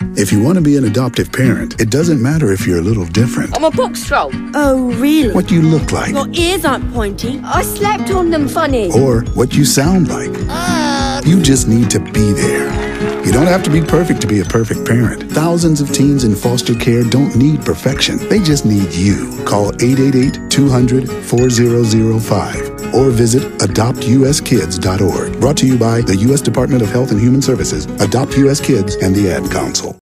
If you want to be an adoptive parent, it doesn't matter if you're a little different. I'm a Boxtroll. Oh, really? What you look like. Your ears aren't pointy. I slept on them funny. Or what you sound like. You just need to be there. You don't have to be perfect to be a perfect parent. Thousands of teens in foster care don't need perfection. They just need you. Call 888-200-4005 or visit adoptuskids.org. Brought to you by the U.S. Department of Health and Human Services, Adopt U.S. Kids, and the Ad Council.